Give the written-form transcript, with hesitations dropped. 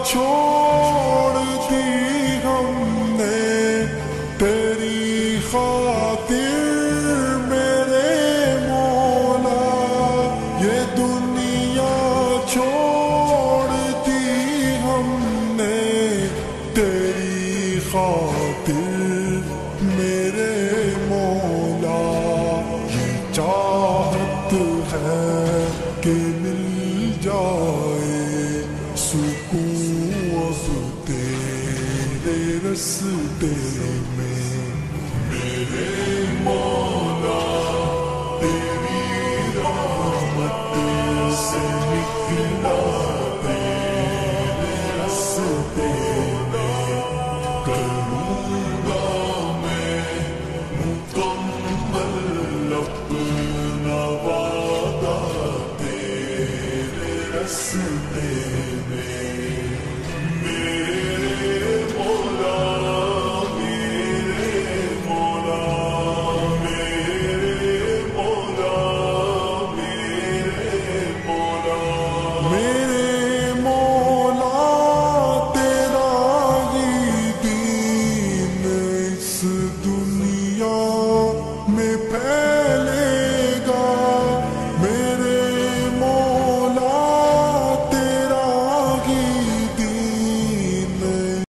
چھوڑ دی ہم نے تیری خاطر میرے مولا، یہ دنیا چھوڑ دی ہم نے تیری خاطر میرے مولا، یہ چاہت ہے کہ مل جائے سکون اب تیرے رستے میں میرے مولا، تیری رحمت سے نکلا تیرے رستے میں، کروں گا میں مکمل اپنا وعدہ تیرے رستے میں۔